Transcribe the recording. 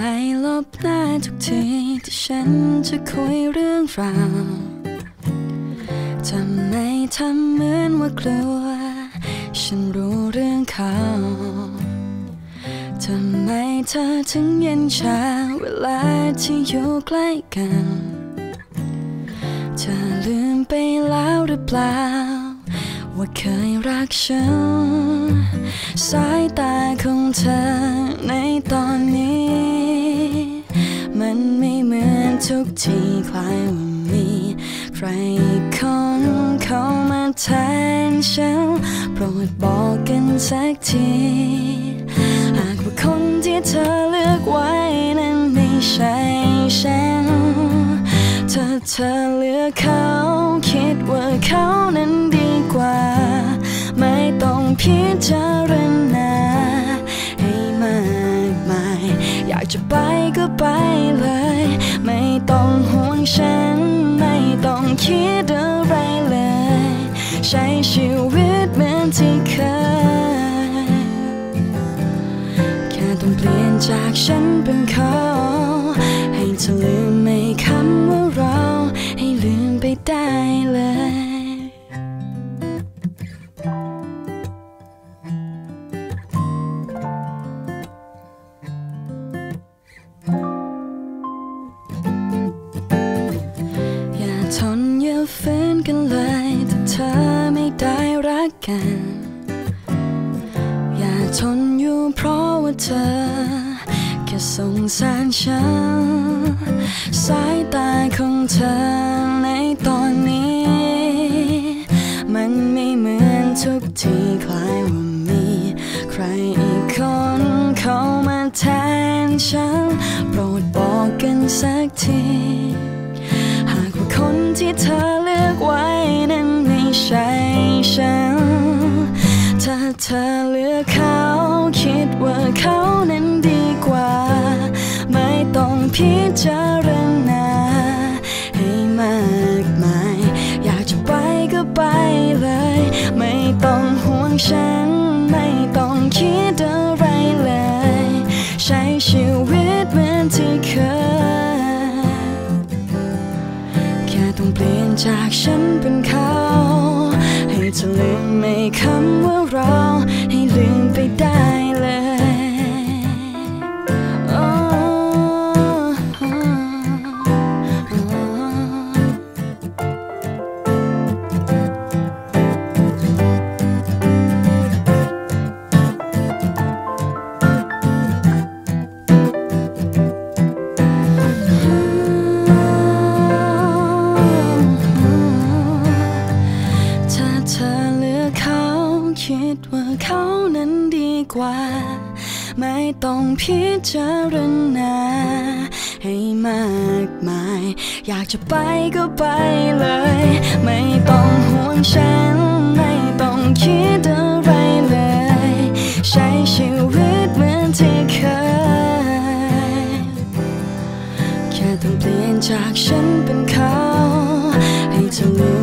ลบหน้าทุกทีที่ฉันจะคุยเรื่องราวทำไมทำเหมือนว่ากลัวฉันรู้เรื่องเขาทำไมเธอถึงเย็นชาเวลาที่อยู่ใกล้กันเธอลืมไปแล้วหรือเปล่าว่าเคยรักฉันสายตาของเธอในตอนนี้มันไม่เหมือนทุกทีคล้ายว่ามีใครคนเข้ามาแทนฉันโปรดบอกกันสักทีหากว่าคนที่เธอเลือกไว้นั้นไม่ใช่ฉันถ้าเธอเลือกเขาคิดว่าเขานั้นดีกว่าไม่ต้องพิจารณาให้มากมายอยากจะไปก็ไปเลยไม่ต้องห่วงฉันไม่ต้องคิดอะไรเลยใช้ชีวิตเหมือนที่เคยแค่ต้องเปลี่ยนจากฉันเป็นเขาให้เธอลืมไม่คำว่าเราให้ลืมไปได้เลยอย่าทนอย่าฝืนกันเลยถ้าเธอไม่ได้รักกันอย่าทนอยู่เพราะว่าเธอแค่สงสารฉันสายตาของเธอในตอนนี้มันไม่เหมือนทุกทีคล้ายว่ามีใครอีกคนเข้ามาแทนฉันโปรดบอกกันสักทีหากว่าคนที่เธอเลือกไว้นั้นไม่ใช่ฉันถ้าเธอเลือกเขาคิดว่าเขานั้นดีกว่าไม่ต้องพิจารณาให้มากมายอยากจะไปก็ไปเลยไม่ต้องห่วงฉันไม่ต้องคิดอะไรเลยใช้ชีวิตเหมือนที่เคยแค่ต้องเปลี่ยนจากฉันเป็นเขาให้เธอลืมไม่คำว่าเราให้ลืมไปได้เลยคิดว่าเขานั้นดีกว่าไม่ต้องพิจารณาให้มากมายอยากจะไปก็ไปเลยไม่ต้องห่วงฉันไม่ต้องคิดอะไรเลยใช้ชีวิตเหมือนที่เคยแค่ต้องเปลี่ยนจากฉันเป็นเขาให้เธอลืม